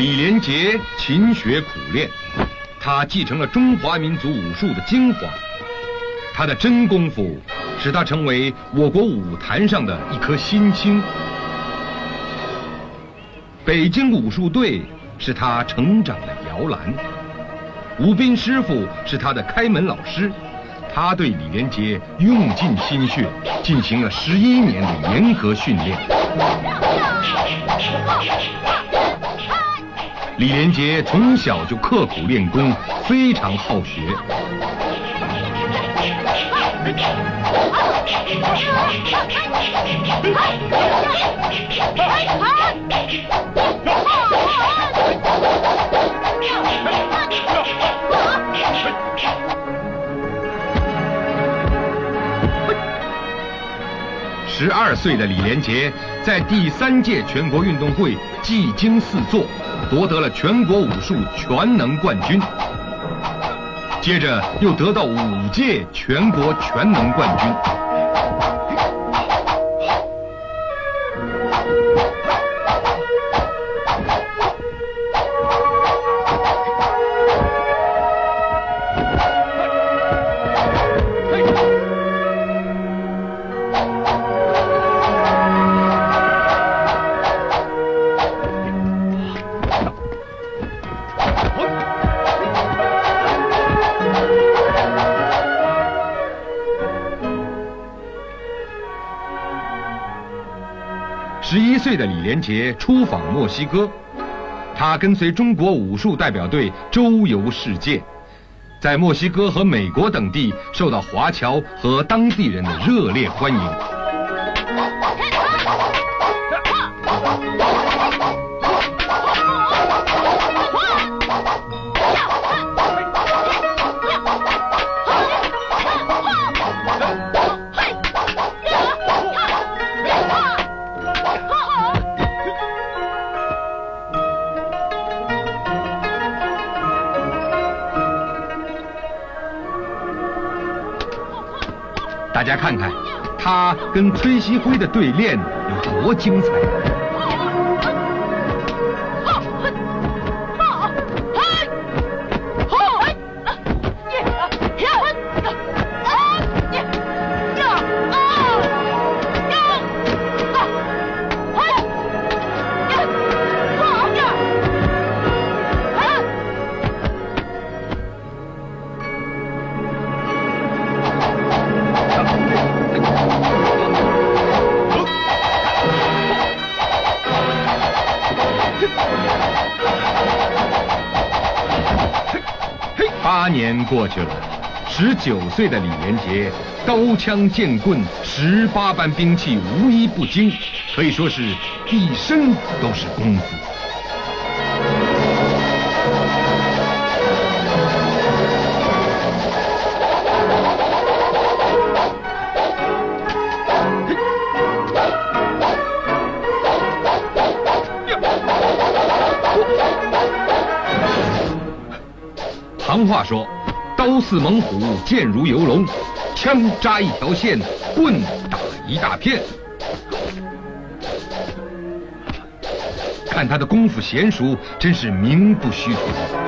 李连杰勤学苦练，他继承了中华民族武术的精华，他的真功夫使他成为我国武坛上的一颗新星。北京武术队是他成长的摇篮，吴斌师傅是他的开门老师，他对李连杰用尽心血，进行了11年的严格训练。李连杰从小就刻苦练功，非常好学。12岁的李连杰在第3届全国运动会技惊四座，夺得了全国武术全能冠军。接着又得到5届全国全能冠军。11岁的李连杰出访墨西哥，他跟随中国武术代表队周游世界，在墨西哥和美国等地受到华侨和当地人的热烈欢迎。大家看看，他跟崔锡辉的对练有多精彩！8年过去了，19岁的李连杰，刀枪剑棍18般兵器无一不精，可以说是一身都是功夫。行话说，刀似猛虎，剑如游龙，枪扎一条线，棍打一大片。看他的功夫娴熟，真是名不虚传。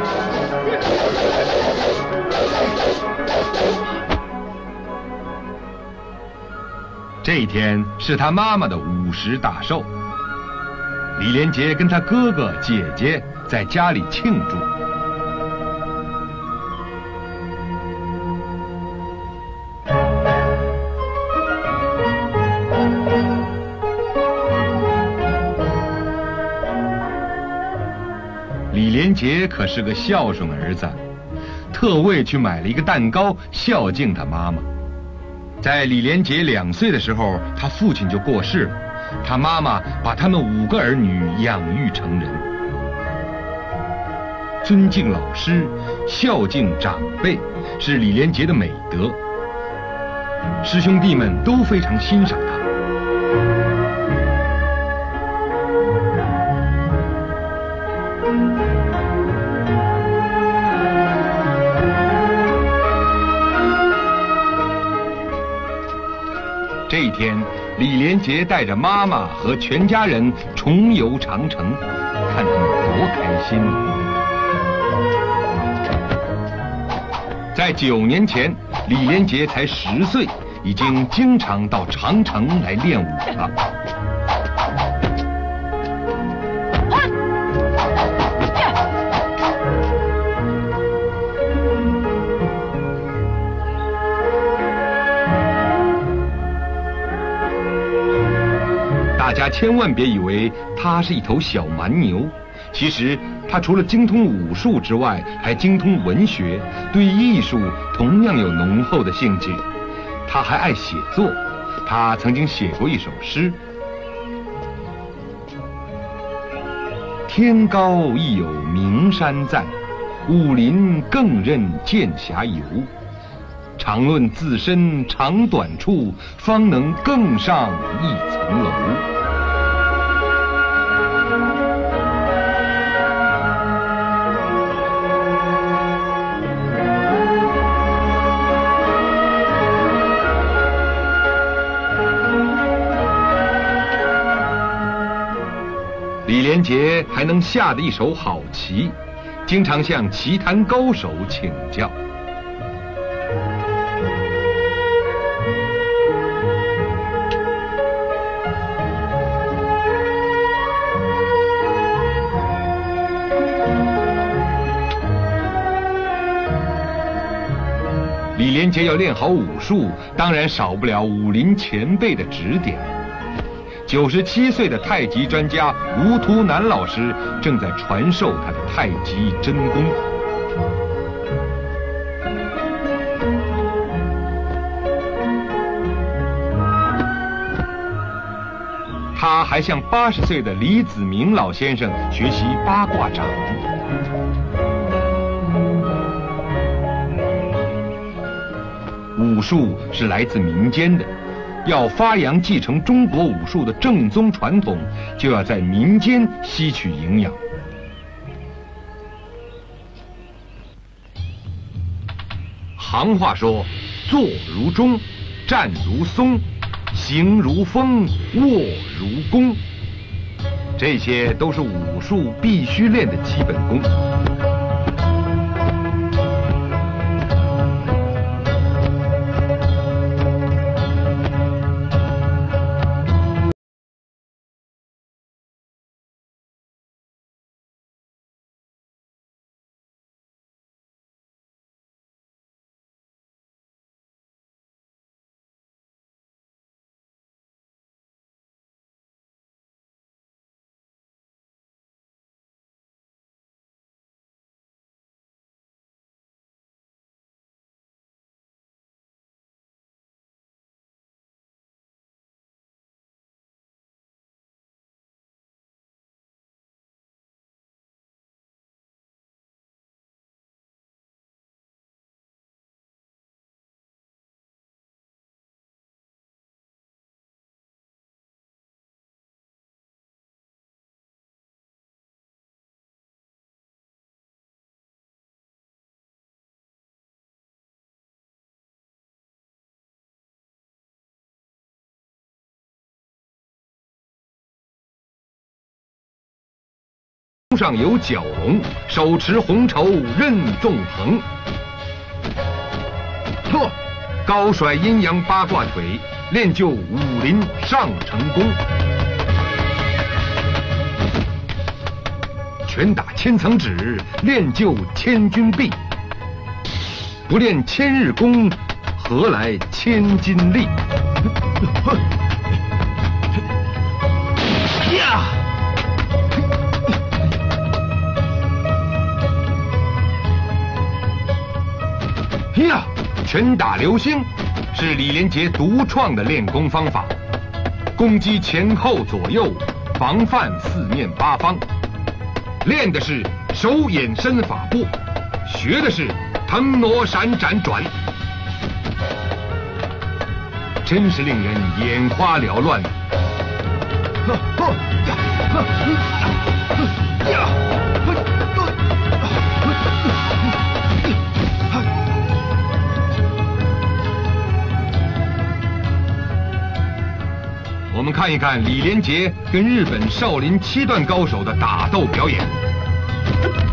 这一天是他妈妈的50大寿，李连杰跟他哥哥姐姐在家里庆祝。李连杰可是个孝顺儿子，特为去买了一个蛋糕孝敬他妈妈。在李连杰2岁的时候，他父亲就过世了，他妈妈把他们5个儿女养育成人。尊敬老师，孝敬长辈，是李连杰的美德。师兄弟们都非常欣赏他。这一天，李连杰带着妈妈和全家人重游长城，看他们开心。在9年前，李连杰才10岁，已经经常到长城来练武了。大家千万别以为他是一头小蛮牛，其实他除了精通武术之外，还精通文学，对艺术同样有浓厚的兴趣。他还爱写作，他曾经写过一首诗：天高亦有名山在，武林更任剑侠游。常论自身长短处，方能更上一层楼。李连杰还能下得一手好棋，经常向棋坛高手请教。李连杰要练好武术，当然少不了武林前辈的指点。97岁的太极专家吴图南老师正在传授他的太极真功。他还向80岁的李子明老先生学习八卦掌。武术是来自民间的，要发扬继承中国武术的正宗传统，就要在民间吸取营养。行话说，坐如钟，站如松，行如风，卧如弓，这些都是武术必须练的基本功。上有角龙，手持红绸任纵横。呵，高甩阴阳八卦腿，练就武林上乘功。拳打千层纸，练就千钧臂。不练千日功，何来千金力？呀！呀，拳打流星是李连杰独创的练功方法，攻击前后左右，防范四面八方，练的是手眼身法步，学的是腾挪闪展转，真是令人眼花缭乱。我们看一看李连杰跟日本少林7段高手的打斗表演。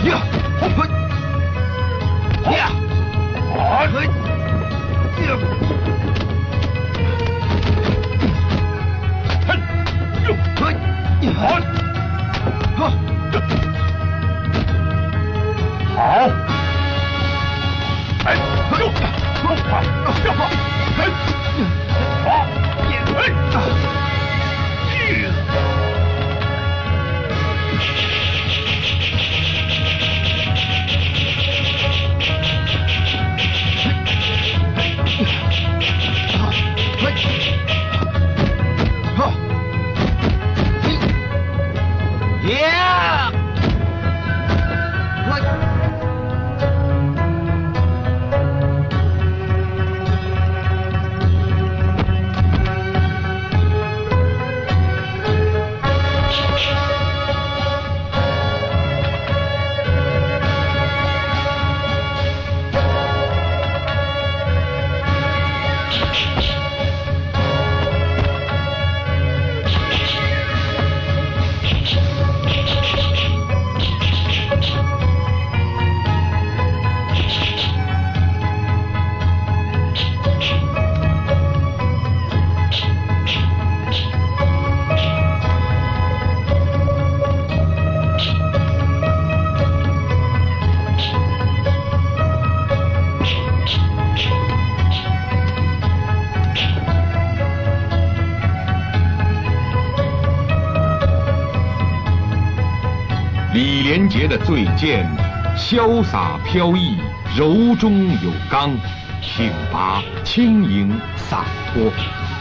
李连杰的醉剑，潇洒飘逸，柔中有刚，挺拔轻盈洒脱。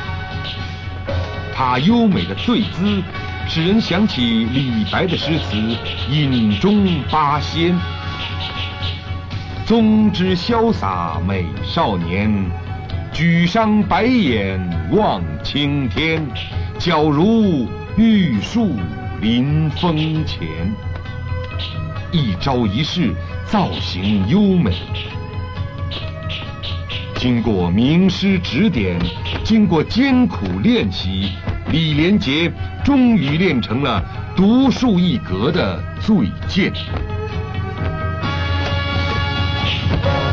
他优美的醉姿，使人想起李白的诗词《饮中八仙》：宗之潇洒美少年，举觞白眼望青天，皎如玉树临风前。一招一式，造型优美。经过名师指点，经过艰苦练习，李连杰终于练成了独树一格的醉剑。